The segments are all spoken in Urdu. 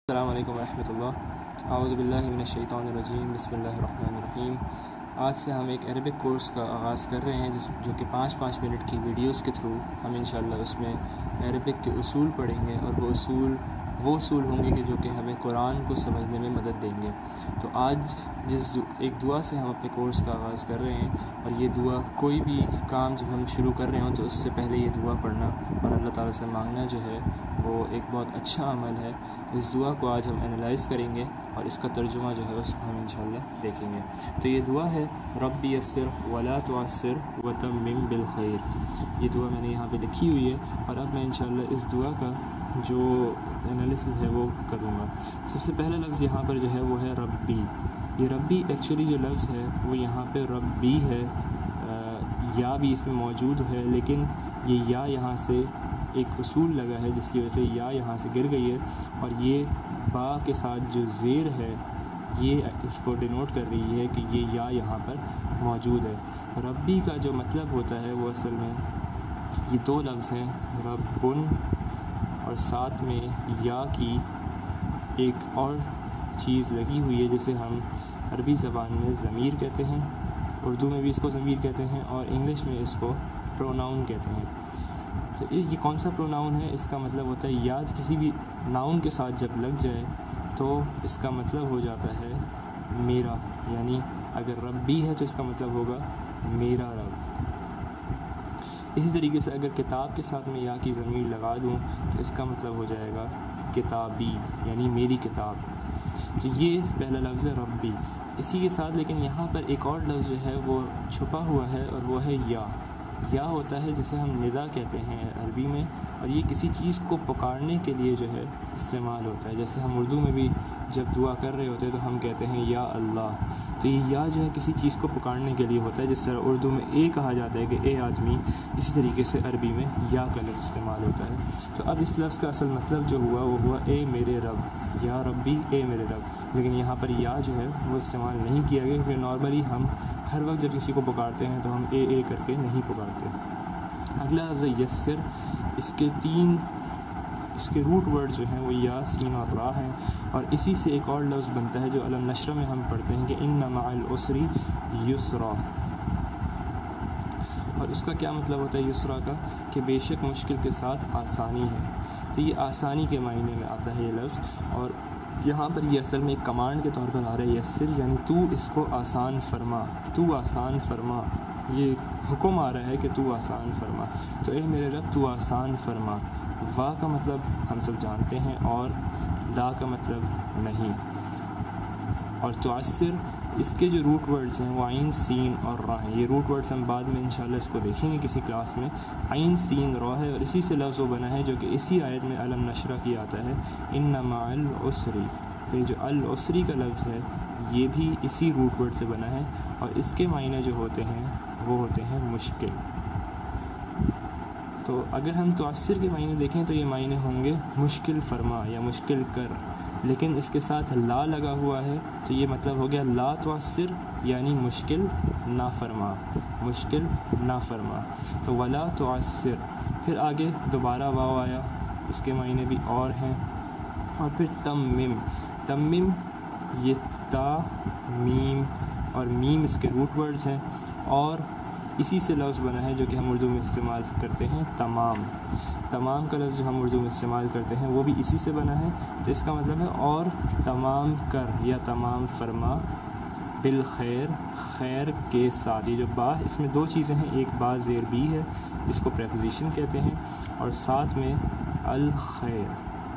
السلام علیکم ورحمۃ اللہ۔ اعوذ باللہ من الشیطان الرجیم، بسم اللہ الرحمن الرحیم۔ آج سے ہم ایک عربک کورس کا آغاز کر رہے ہیں جو کہ 5 منٹ کی ویڈیوز کے تھرو ہم انشاءاللہ اس میں عربک کے اصول پڑھیں گے، اور وہ اصول ہوں گے کہ جو کہ ہمیں قرآن کو سمجھنے میں مدد دیں گے۔ تو آج ایک دعا سے ہم اپنے کورس کا آغاز کر رہے ہیں، اور یہ دعا کوئی بھی کام جب ہم شروع کر رہے ہوں تو اس سے پہلے یہ دعا پڑھنا اور اللہ تعالیٰ سے مانگنا جو ہے وہ ایک بہت اچھا عمل ہے۔ اس دعا کو آج ہم انالائز کریں گے اور اس کا ترجمہ جو ہے اس کو ہم انشاءاللہ دیکھیں گے۔ تو یہ دعا ہے ربی یسر ولا تعسر وتمم بالخیر۔ یہ دعا میں نے یہاں پہ لکھی ہوئی ہے، اور اب میں انشاءاللہ اس دعا کا جو انالیسس ہے وہ کروں گا۔ سب سے پہلا لفظ یہاں پر جو ہے وہ ہے ربی۔ یہ ربی ایکچولی جو لفظ ہے وہ یہاں پہ ربی ہے، یا بھی اس میں موجود ہے، لیکن یہ یا یہاں سے ایک اصول لگا ہے جس کی وجہ سے یا یہاں سے گر گئی ہے، اور یہ با کے ساتھ جو زیر ہے یہ اس کو ڈینوٹ کر رہی ہے کہ یہ یا یہاں پر موجود ہے۔ ربی کا جو مطلب ہوتا ہے وہ اصل میں یہ دو لفظ ہیں، ربن، اور ساتھ میں یا کی ایک اور چیز لگی ہوئی ہے جسے ہم عربی زبان میں ضمیر کہتے ہیں، اردو میں بھی اس کو ضمیر کہتے ہیں، اور انگلش میں اس کو پروناؤن کہتے ہیں۔ تو یہ کون سا پروناؤن ہے؟ اس کا مطلب ہوتا ہے یا کسی بھی ناؤن کے ساتھ جب لگ جائے تو اس کا مطلب ہو جاتا ہے میرا، یعنی اگر ربی ہے تو اس کا مطلب ہوگا میرا رب۔ اسی طریقے سے اگر کتاب کے ساتھ میں یا کی ضمیر لگا دوں تو اس کا مطلب ہو جائے گا کتابی، یعنی میری کتاب۔ تو یہ پہلا لفظ ہے ربی۔ اسی کے ساتھ لیکن یہاں پر ایک اور لفظ جو ہے وہ چھپا ہوا ہے، اور وہ ہے یا۔ یا ہوتا ہے جسے ہم ندا کہتے ہیں عربی میں، اور یہ کسی چیز کو پکارنے کے لیے جو ہے استعمال ہوتا ہے۔ جیسے ہم اردو میں بھی جب دعا کر رہے ہوتے ہیں تو ہم کہتے ہیں یا اللہ۔ تو یہ یا جو ہے کسی چیز کو پکارنے کے لیے ہوتا ہے، جس طرح اردو میں اے کہا جاتا ہے کہ اے آدمی، اسی طریقے سے عربی میں یا کا لفظ استعمال ہوتا ہے۔ تو اب اس لفظ کا اصل مطلب جو ہوا وہ ہوا اے میرے رب، یا ربی اے میرے رب، لیکن یہاں پر یا جو ہے وہ استعمال نہیں کیا گیا، کیونکہ نارملی ہم ہر وقت جب کسی کو پکارتے ہیں تو ہم اے کر کے نہیں پکارتے۔ اگلا لفظ یسر، اس کے روٹ ورڈ جو ہیں وہ یا، سین اور را ہیں، اور اسی سے ایک اور لفظ بنتا ہے جو علم نشرہ میں ہم پڑھتے ہیں کہ ان مع العسر یسرا، اور اس کا کیا مطلب ہوتا ہے یسرا کا؟ کہ بے شک مشکل کے ساتھ آسانی ہے۔ تو یہ آسانی کے معنی میں آتا ہے یہ لفظ، اور یہاں پر یہ اصل میں ایک کمانڈ کے طور پر آ رہا ہے یسر، یعنی تو اس کو آسان فرما، تو آسان فرما، یہ حکم آ رہا ہے کہ تو آسان فرما۔ تو اے میرے رب تو آسان فرما۔ وا کا مطلب ہم سب جانتے ہیں، اور لا کا مطلب نہیں۔ اور تعسر، اس کے جو روٹ ورڈز ہیں وہ عین، سین اور را ہیں۔ یہ روٹ ورڈز ہم بعد میں انشاءاللہ اس کو دیکھیں گے کسی کلاس میں۔ عین، سین، را ہے، اور اسی سے لفظ وہ بنا ہے جو کہ اسی آیت میں علم نشرہ کی آتا ہے، ان مع العسر۔ تو یہ جو العسری کا لفظ ہے یہ بھی اسی روٹ ورڈ سے بنا ہے، اور اس کے معنی جو ہوتے ہیں وہ ہوتے ہیں مشکل۔ تو اگر ہم تعسر کے معنی دیکھیں تو یہ معنی ہوں گے مشکل فرما یا مشکل کر، لیکن اس کے ساتھ لا لگا ہوا ہے تو یہ مطلب ہو گیا لا تعسر، یعنی مشکل نہ فرما، مشکل نہ فرما۔ تو ولا تعسر، پھر آگے دوبارہ واو آیا، اس کے معنی بھی اور ہیں، اور پھر تمم، یہ تا، میم اور میم اس کے روٹ ورڈز ہیں، اور اسی سے لفظ بنا ہے جو کہ ہم اردو میں استعمال کرتے ہیں تمام کا لفظ جو ہم اردو میں استعمال کرتے ہیں وہ بھی اسی سے بنا ہے۔ تو اس کا مطلب ہے اور تمام کر یا تمام فرما، بالخیر، خیر کے ساتھ۔ یہ جو با، اس میں دو چیزیں ہیں، ایک با زیر بی ہے، اس کو پریپوزیشن کہتے ہیں، اور ساتھ میں الخیر،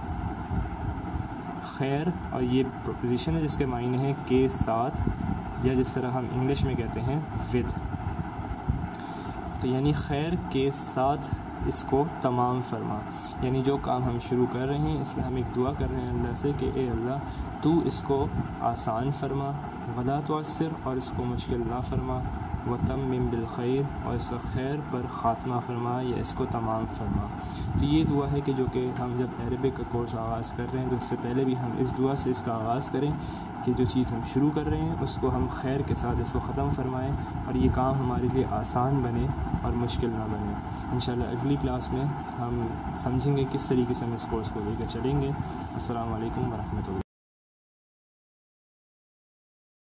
خیر، اور یہ پریپوزیشن ہے جس کے معنی ہے کے ساتھ، یا جس طرح ہم انگلش میں کہتے ہیں ود۔ تو یعنی خیر کے ساتھ اس کو تمام فرما، یعنی جو کام ہم شروع کر رہے ہیں اس میں ہم ایک دعا کر رہے ہیں اللہ سے کہ اے اللہ تو اس کو آسان فرما، ولا تعسر، اور اس کو مشکل نہ فرما، وتمم بالخیر، اور اس کا خیر پر خاتمہ فرما یا اس کو تمام فرما۔ تو یہ دعا ہے کہ جو کہ ہم جب عربک کا کورس آغاز کر رہے ہیں تو اس سے پہلے بھی ہم اس دعا سے اس کا آغاز کریں کہ جو چیز ہم شروع کر رہے ہیں اس کو ہم خیر کے ساتھ اس کو ختم فرمائیں اور یہ کام ہمارے لیے آسان بنے اور مشکل نہ بنے۔ انشاءاللہ اگلی کلاس میں ہم سمجھیں گے کس طریقے سے ہم اس کورس کو لے کر چلیں گے۔ السلام علیکم ورحمۃ اللہ۔